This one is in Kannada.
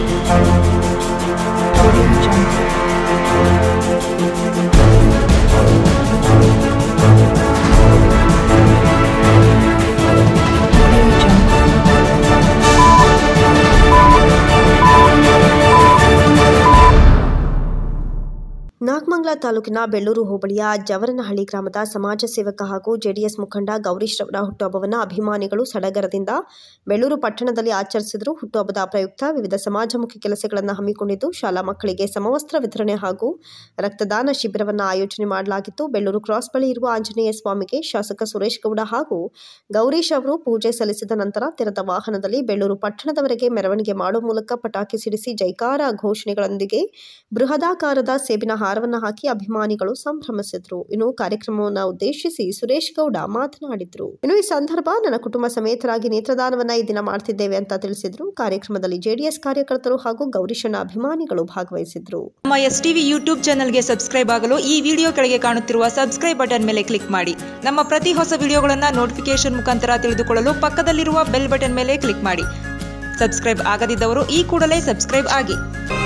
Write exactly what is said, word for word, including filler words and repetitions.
ನಾಗಮಂಗಲ ತಾಲೂಕಿನ ಬೆಳ್ಳೂರು ಹೋಬಳಿಯ ಜವರನಹಳ್ಳಿ ಗ್ರಾಮದ ಸಮಾಜ ಸೇವಕ ಹಾಗೂ ಜೆಡಿಎಸ್ ಮುಖಂಡ ಗೌರೀಶ್ ರವರ ಹುಟ್ಟುಹಬ್ಬವನ್ನು ಅಭಿಮಾನಿಗಳು ಸಡಗರದಿಂದ ಬೆಳ್ಳೂರು ಪಟ್ಟಣದಲ್ಲಿ ಆಚರಿಸಿದರು. ಹುಟ್ಟುಹಬ್ಬದ ಪ್ರಯುಕ್ತ ವಿವಿಧ ಸಮಾಜಮುಖಿ ಕೆಲಸಗಳನ್ನು ಹಮ್ಮಿಕೊಂಡಿದ್ದು ಶಾಲಾ ಮಕ್ಕಳಿಗೆ ಸಮವಸ್ತ್ರ ವಿತರಣೆ ಹಾಗೂ ರಕ್ತದಾನ ಶಿಬಿರವನ್ನು ಆಯೋಜನೆ ಮಾಡಲಾಗಿತ್ತು. ಬೆಳ್ಳೂರು ಕ್ರಾಸ್ ಬಳಿ ಇರುವ ಆಂಜನೇಯ ಸ್ವಾಮಿಗೆ ಶಾಸಕ ಸುರೇಶ್ ಗೌಡ ಹಾಗೂ ಗೌರೀಶ್ ಅವರು ಪೂಜೆ ಸಲ್ಲಿಸಿದ ನಂತರ ತೆರೆದ ವಾಹನದಲ್ಲಿ ಬೆಳ್ಳೂರು ಪಟ್ಟಣದವರೆಗೆ ಮೆರವಣಿಗೆ ಮಾಡುವ ಮೂಲಕ ಪಟಾಕಿ ಸಿಡಿಸಿ ಜೈಕಾರ ಘೋಷಣೆಗಳೊಂದಿಗೆ ಬೃಹದಾಕಾರದ ಸೇಬಿನ ಹಾರವನ್ನು ಹಾಕಿ ಅಭಿಮಾನಿಗಳು ಸಂಭ್ರಮಿಸಿದ್ರು. ಇನ್ನು ಕಾರ್ಯಕ್ರಮವನ್ನು ಉದ್ದೇಶಿಸಿ ಸುರೇಶ್ ಗೌಡ ಮಾತನಾಡಿದ್ರು. ಇನ್ನು ಈ ಸಂದರ್ಭ ನನ್ನ ಕುಟುಂಬ ಸಮೇತರಾಗಿ ನೇತ್ರದಾನವನ್ನ ಈ ದಿನ ಮಾಡ್ತಿದ್ದೇವೆ ಅಂತ ತಿಳಿಸಿದ್ರು. ಕಾರ್ಯಕ್ರಮದಲ್ಲಿ ಜೆಡಿಎಸ್ ಕಾರ್ಯಕರ್ತರು ಹಾಗೂ ಗೌರೀಶನ ಅಭಿಮಾನಿಗಳು ಭಾಗವಹಿಸಿದ್ರು. ನಮ್ಮ ಎಸ್ ಟಿವಿ ಯೂಟ್ಯೂಬ್ ಚಾನೆಲ್ಗೆ ಸಬ್ಸ್ಕ್ರೈಬ್ ಆಗಲು ಈ ವಿಡಿಯೋ ಕೆಳಗೆ ಕಾಣುತ್ತಿರುವ ಸಬ್ಸ್ಕ್ರೈಬ್ ಬಟನ್ ಮೇಲೆ ಕ್ಲಿಕ್ ಮಾಡಿ. ನಮ್ಮ ಪ್ರತಿ ಹೊಸ ವಿಡಿಯೋಗಳನ್ನು ನೋಟಿಫಿಕೇಶನ್ ಮುಖಾಂತರ ತಿಳಿದುಕೊಳ್ಳಲು ಪಕ್ಕದಲ್ಲಿರುವ ಬೆಲ್ ಬಟನ್ ಮೇಲೆ ಕ್ಲಿಕ್ ಮಾಡಿ. ಸಬ್ಸ್ಕ್ರೈಬ್ ಆಗದಿದ್ದವರು ಈ ಕೂಡಲೇ ಸಬ್ಸ್ಕ್ರೈಬ್ ಆಗಿ.